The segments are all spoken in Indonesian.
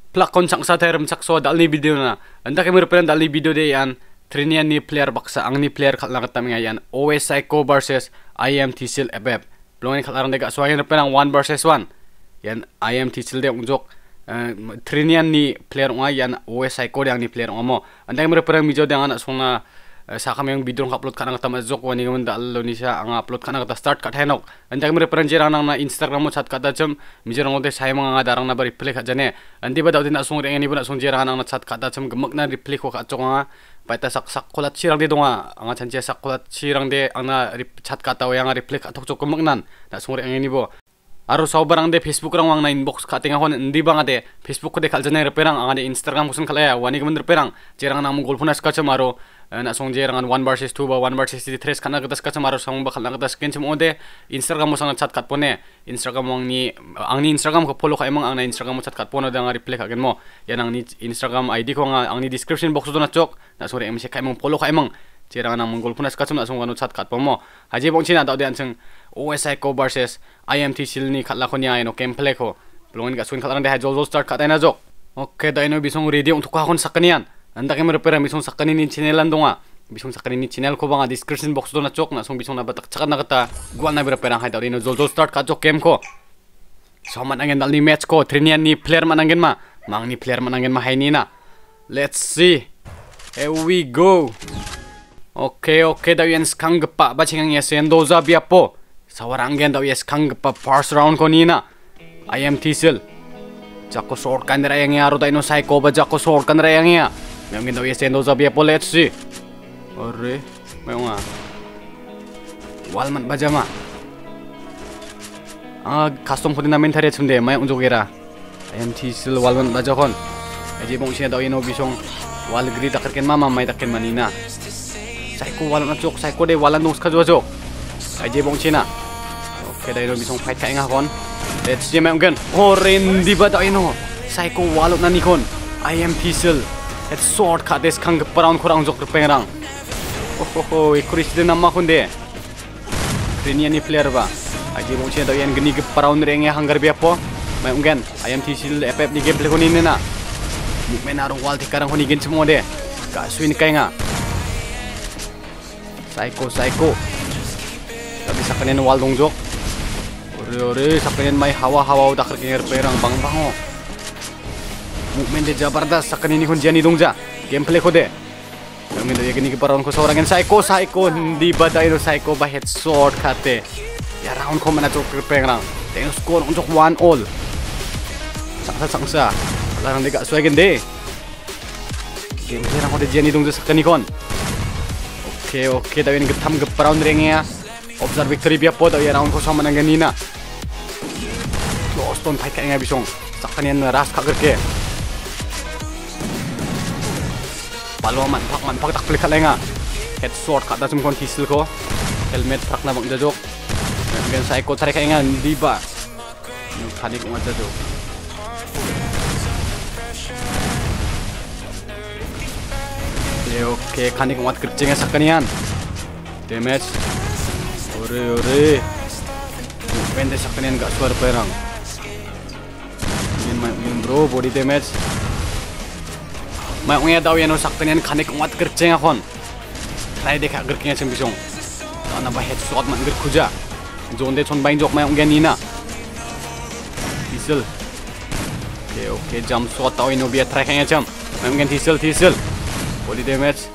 plak koncak sa terem sak so dal ni video na anda kami reperan dal ni video de yan Trinian ni player baksa ang ni player khat lang kami yan OS Psycho versus IM Tisil FF belum khat larang de ga so yan reperan 1 versus 1 yan IM Tisil de unjok Trinian ni player nga yan OS Psycho de ang ni player nga mo anda kami reperan video de anak sona sa kami yung video ng upload ka nang tamazok wani gaman dalo ni siya ang upload ka nang start kat henok anda kami reference rang na Instagram mo chat kata jam mijang ngode say mga darang na ba replay ka jane andi ba daw din asung reng ni ba asung jirang nang chat kata jam gemak na replay ko ka chong nga paita sak kulat sirang de donga ang chanche sak kulat sirang de ang na chat kata yang replay ka tok chok gemak nan na asung reng ni bo aro saw barang de Facebook rang wang na inbox ka tinga hon ndi ba nga de Facebook ko de kal jane reperang ang de Instagram ko sun kalaya wani gaman reperang jirang nang mong golfunas ka cham aro na song jerangan 1 versus 2 ba 1 versus 3 kana gatas ka chamaro sang bakal na gatas ken chmode Instagram mo sang chat kat pone Instagram mo ang ni Instagram ko follow ka emang ang na Instagram mo chat kat pono da nga reply ka gen mo yan ang ni Instagram ID ko nga ang ni description box do na chok na sorry em ka emang follow ka emang jerangan ang mongol punas ka chum na song ano chat kat po mo haji bong china daw de anseng OS Psycho versus IMT silni khatla ko niya no gameplay ko blongin ka sun khatlang de ha jol start kat na jok okay da ino bisong ready untuk ka kon sakanian anda kami repera bisong sakani ni channel andonga bisong sakani ni channel ko banga description box do na chok na song bisong na batak chakan na kata gwa na repera hai daw dino jol start ka chok game ko so man angen dal ni match ko Trinian ni player man angen ma mang ni player man angen ma hai ni na let's see here we go okay daw yan skang pa ba chingang yes endo za biapo sawarang gen daw yes skang pa first round ko ni na I am Tisil jako short kan ra yang aro dino Psycho ba jako short kan ra yang ya Memang daw yes endo za biapo let's see ore mayong walman bajama custom ko din namin tare chumde may unjogera ayam Tisil walman bajakon aji bong sina daw ino bisong wal grid takken mama may takken manina Psycho walan chok Psycho de walan nus ka jojok aji bong sina okay daw ino bisong fight ka nga kon let's see mayong gan ore ndi ba daw ino Psycho walot na nikon ayam Tisil het short ka des kang paraun korang jok pengrang ikuris de nama kunde Trinian ni player ba aji bong chen daw yan gni ge paraun reng ya hanggar biapo may ungen IM Tisil FF ni gameplay kunin na mukmen arong wal tikarang kuni gen semua de ka swin kai nga Psycho tapi sakanen wal dong jok ore sakanen may hawa udah kerkenger perang bang bango mukmen de jabardas sakanen ni kun jani dongja gameplay ko de kami dari gini keparon ko seorang Psycho di badai no Psycho ba headshot kate ya round ko mana cok pengrang tengok skor untuk 1-all sangsa larang de ga suagen de game perang ko de jeni dong sa kanikon okay daw ini getam keparon rengnya observe victory biar po daw ya round ko sama nang ganina close ton fight kayaknya bisong sakanian ras ka gerke palo manpak tak pelik lenga headshot kata cum kon Tisil ko helmet prak na bang jajok gen Psycho tarik kayaknya di ba tadi ko jajok oke kanik mat kerjanya sakanian damage ore pende sakanian gak suar perang min bro body damage may ungya daw yan saktan yan kanik umat kerjeng akon try de ka gerknya sembisong ana ba headshot man ger kuja jonde chon bain jok may ungya nina Tisil okay jump shot daw ino biya try kanya jam may ungya Tisil body damage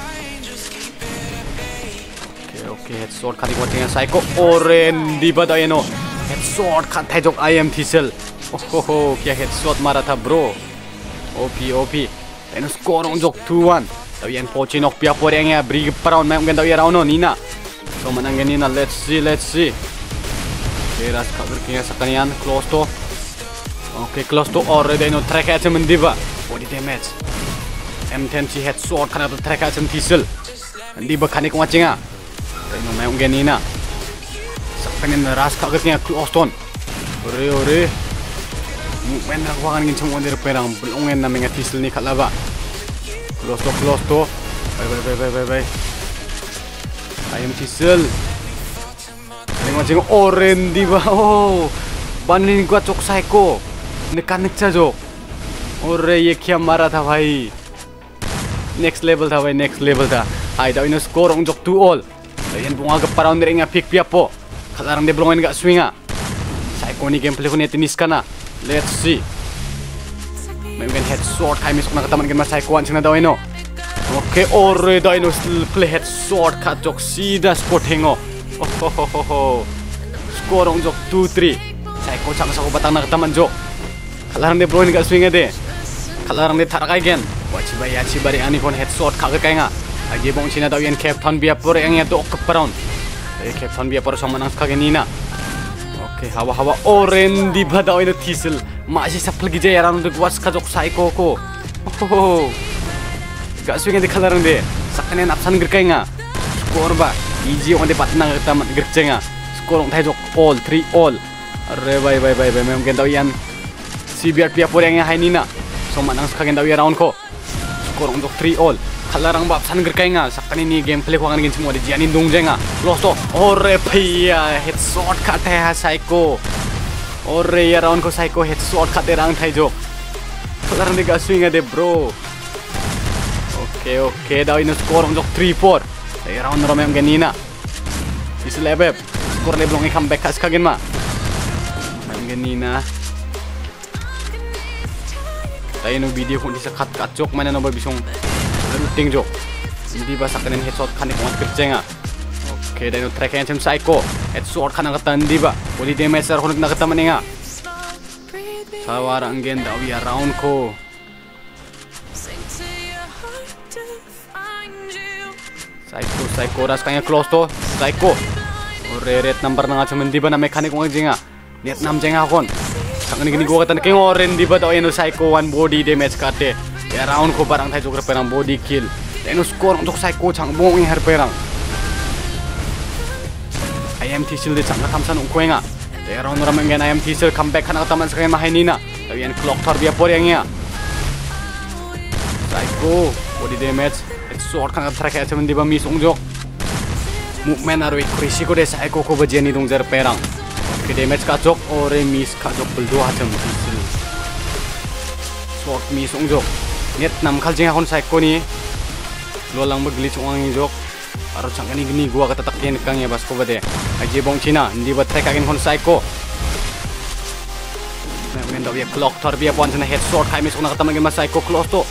okay headshot kanik wateng Psycho oren di ba daw yan headshot katay jok IM Tisil kya headshot marata bro OP Eno skor unjok 2-1 daw yan pochinok pia porengnya brig paraun may ungen daw ya rauno nina so manang ganina let's see keras cover kaya sa kanian close to already no track at him diba body damage M10 si headshot kana to track at him Tisil diba kanik watchinga no may ungen nina sa kanian ras cover kaya close to ore men rakwangan ngin chong onder perang bulungen na mga Tisil ni kalaba close to bye IM Tisil ini macam oren di ba banin gua cok Psycho nekan nek jajok अरे ये क्या मारा था भाई, next level था भाई, next level था. Hai daw ino score ang jok 2 all. Dayan bunga ka paraw ni nga pick pia po. Kalarang de blongen ga swinga. Psycho ni gameplay ko ni tinis ka na. Let's see. May mga headshot kay mis ko nakataman gan Psycho an sing na daw ino. Okay, ore daw ino play headshot ka jok sida spot hengo. Oh. Score ang jok 2-3. Psycho chang sa ko batang nakataman jok. Kalarang de blongen ga swinga de. Kalarang de tarakay gen. Wachi bari ani kon headshot kaget kay nga. Aje bong sina daw yan Captain Biapor yang ya dok keparon. Captain Biapor sama nang kagenina. Oke, hawa oren di ba daw ino tisil. Masih sapal gija yaran untuk was kajok Psycho ko. Oh. Gak swing di kalarang de. Sakane napsan gerkay nga. Skor ba. Easy on de patnang tamat gerkay nga. Skor on tajok all 3 all. Are bye. Memang daw yan si Biapor yang ya hainina. Sama nang kagen daw yaran ko. Skor untuk 3 all. Kalarang bab san gerkay nga sakani ni gameplay ko ngin semua di janin dongje nga losto ore paya headshot kate ha Psycho ore ya round ko Psycho headshot kate rang thai jo kalarang de swing de bro. Oke daw ino score untuk 3-4 ay round ro mem ganina islebeb score le blong comeback kas kagen ma mem ganina tayo no video kung di sa cut jok mana no ba bisong ruting jok hindi ba sakanin headshot kanik mo kerjenga. Oke dahil track yang Psycho headshot kana kata hindi ba body damage sar kunik nakata maninga sawarang gen daw ya round ko Psycho ras kanya close to Psycho ore red number na nga sa hindi ba na mechanic mo jenga net nam jenga kon sakanin gini gua kata keng oren di ba daw eno Psycho one body damage kate ya round ko barang tayo jok perang body kill dan score untuk Psycho chang bong har perang IMT sil de chang kamsan ung koenga ya round ram ngen IMT sil comeback kana taman sakay mahainina tawian clock tor dia por yang ya Psycho body damage headshot kana track ya semen di ba miss ung jok movement aro crazy ko de Psycho ko bajeni dong jar perang ke damage ka jok ore miss ka jok bel dua jam sil shot miss ung jok net nam kaljing akon Psycho ni lo lang maglitch ang jok aro changani gini gua katatakyan kang ya bas ko bade aje bong china hindi ba track agen kon Psycho men daw ya clock tor bia pon na headshot kay mis ko nakataman mas Psycho close to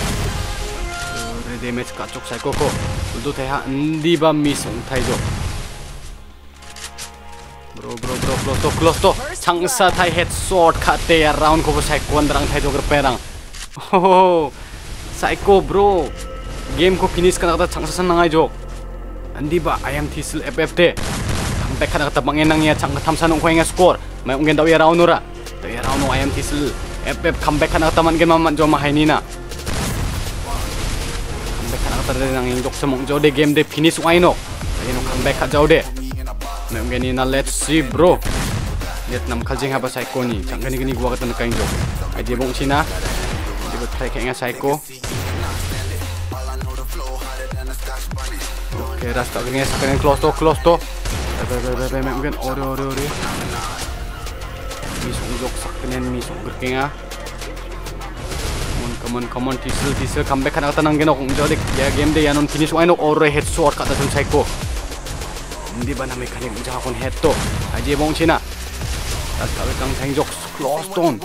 damage ka chok Psycho ko uldo tay ha hindi ba miss ung tay jok bro close to changsa tay headshot ka te around ko Psycho andrang tay jok perang. Oh, Psycho bro, game ko finish ka na kata changsasan na nga jok. Andi ba ayam tisil FFT. Comeback ka na kata bangenang ya chang katamsan ng nga score. May ungen daw ya round nura. Daw ya round no ayam tisil FF comeback ka na kata man gen maman jo mahainina. Comeback ka na kata rin ang indok sa mong jo de game de finish no. Ayun comeback ka jaw de. May ungen na let's see bro. Lihat nam kaljing haba Psycho ni. Chang gani gua kata nakain jok. Ay di bong China. Try kayaknya Psycho. Oke, rasta gini sekarang close to. Mungkin ore. Misung jok sekarang misung gerkenga. Come on, tisil comeback kan kata nang genok jodik ya game de yanon finish wainok ore headshot kata sun Psycho. Hindi ba na mekanik unja kon head to. Aje bong China. Rasta kang jok close tone.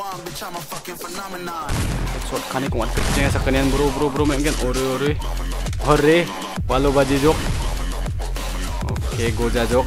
Shot kani kuat kerjanya sekalian bro mungkin ore walau baji jok. Oke goja jok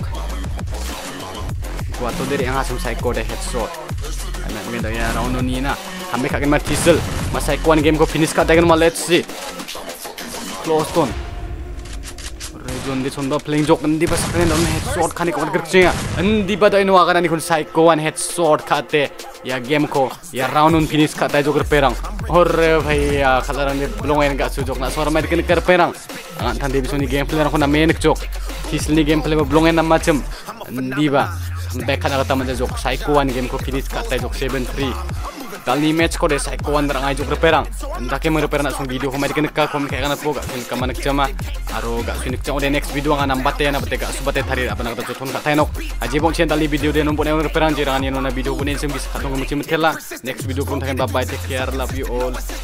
kuat tuh dari yang asam Psycho deh headshot anak mungkin dari round ini na kami kagen mar tisil mas Psycho game ko finish ka dengan let's see close tone region di sonda playing jok ndi ba sekalian daun headshot kani kuat kerjanya ndi ba daw akan ani kun Psycho headshot kate ya game ko ya round on finish ka tayo jok perang ore bhaiya kalarang ni belum main gak sujok na suara main kene perang angan tande biso ni gameplay ako na main jok tisil ni gameplay ba belum na macam ndi ba comeback ka na kata man jok Psycho game ko finish ka tayo jok 7-3 dalni match ko de psycho wan rang ajuk reperang andake mer reperang sung video ko mai kenek ka kom kayak kanat po ga sun kamanak jama aro ga sunik chang de next video nga nambate na bate ga subate thari abana ga ton ka tainok aji bong chen dalni video de nombo ne reperang jirang ni no na video kunin sing bis khatong muchim thela next video kun thaken bye bye take care love you all